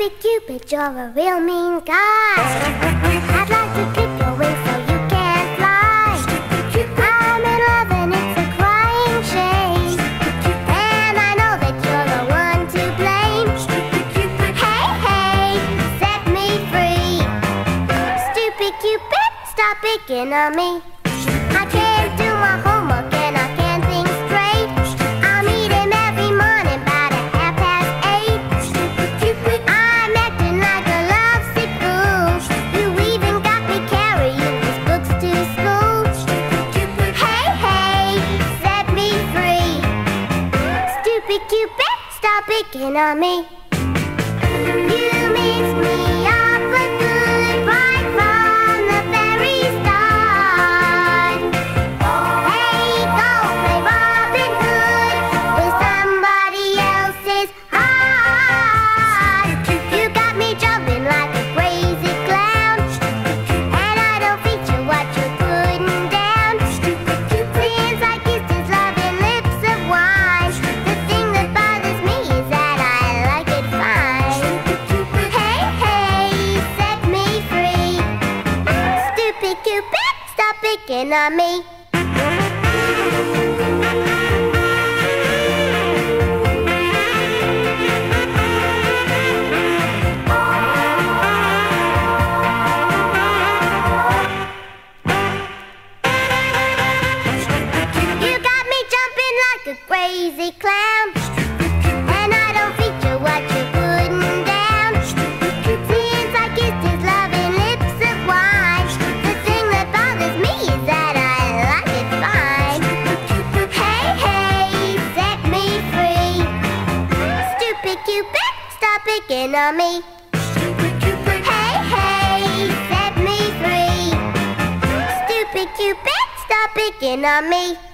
Stupid Cupid, you're a real mean guy. I'd like to clip your wings so you can't fly. I'm in love and it's a crying shame, and I know that you're the one to blame. Hey, hey, set me free. Stupid Cupid, stop picking on me. I can't do my homework and I can't think straight. I'll meet him every morning about 8:30. I'm acting like a lovesick fool. You even got me carrying his books to school. Hey, hey, set me free. Stupid Cupid, stop picking on me. You mixed me up for good right from the very start. Hey, go play Robin Hood with somebody else's heart. You got me jumping like a crazy clown, and I don't feature what you're putting down. Since I kissed his loving lips of wine, the thing that bothers me is that I like it fine. Hey, hey, set me free. Stupid Cupid, stop picking on me. You got me jumping like a crazy clown, and I don't feature what you're putting down. Since I kissed his loving lips of wine, the thing that bothers me is that I like it fine. Hey, hey, set me free. Stupid Cupid, stop picking on me. Hey, hey, set me free. Stupid Cupid, stop picking on me.